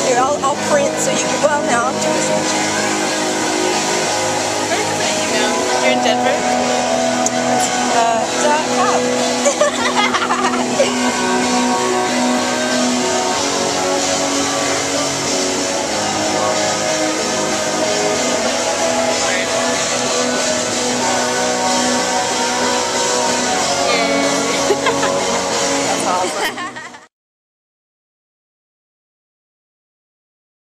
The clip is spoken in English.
Here, I'll print so you can, well, now. Where is my email? You're in Denver?